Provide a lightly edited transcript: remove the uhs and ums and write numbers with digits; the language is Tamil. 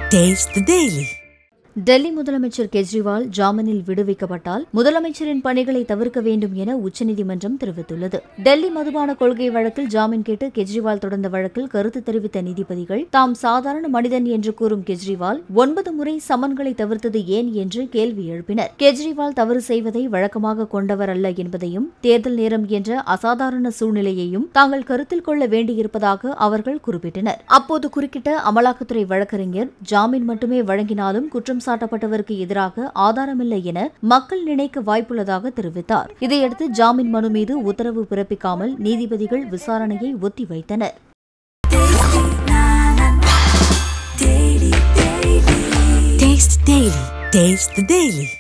Taste the Daily. டெல்லி முதலமைச்சர் கெஜ்ரிவால் ஜாமீனில் விடுவிக்கப்பட்டால் முதலமைச்சரின் பணிகளை தவிர்க்க வேண்டும் என உச்சநீதிமன்றம் தெரிவித்துள்ளது. டெல்லி மதுபான கொள்கை வழக்கில் ஜாமீன் கேட்டு கெஜ்ரிவால் தொடர்ந்த வழக்கில் கருத்து தெரிவித்த நீதிபதிகள் தாம் சாதாரண மனிதன் என்று கூறும் கெஜ்ரிவால் 9 முறை சமன்களை தவிர்த்தது ஏன் என்று கேள்வி எழுப்பினர். கெஜ்ரிவால் தவறு செய்வதை வழக்கமாக கொண்டவர் அல்ல என்பதையும் தேர்தல் நேரம் என்ற அசாதாரண சூழ்நிலையையும் தாங்கள் கருத்தில் கொள்ள வேண்டியிருப்பதாக அவர்கள் குறிப்பிட்டனர். அப்போது குறுக்கிட்ட அமலாக்கத்துறை வழக்கறிஞர் ஜாமீன் மட்டுமே வழங்கினாலும் குற்றம் சாட்டப்பட்டவருக்கு எதிராக ஆதாரமில்லை என மக்கள் நினைக்க வாய்ப்புள்ளதாக தெரிவித்தார். இதையடுத்து ஜாமீன் மனு மீது உத்தரவு பிறப்பிக்காமல் நீதிபதிகள் விசாரணையை ஒத்திவைத்தனர். Taste the Daily.